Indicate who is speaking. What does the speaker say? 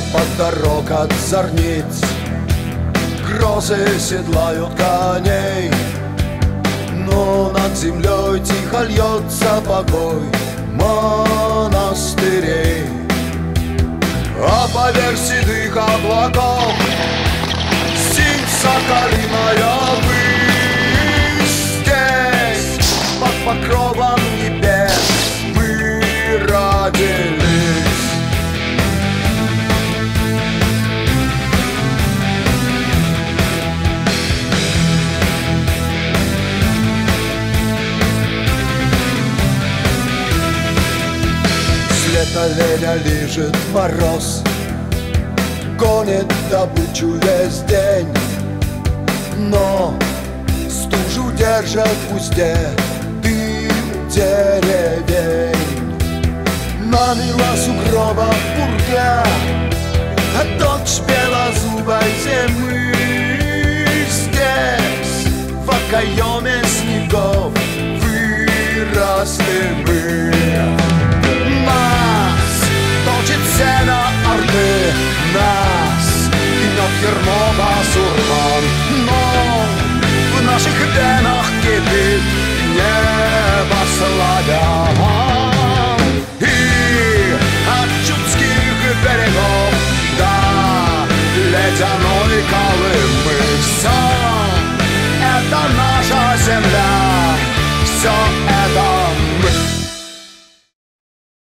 Speaker 1: под дорог от зорниц. Грозы седлают коней, но над землей тихо льется покой монастырей. А поверх седых облаков синь соколиная высь. Здесь под покровом небес мы родились. С лета леня лижет мороз, гонит добычу весь день, но стужу держат в узде дым деревень. Намила сугроба пурга, а дочь белозубой зимы. Здесь в окоеме снегов выросли мы. Нас точит сено орды, нас гнет ермо басурман, но в наших венах кипит небо славян. И от чудских берегов до ледяной Колымы все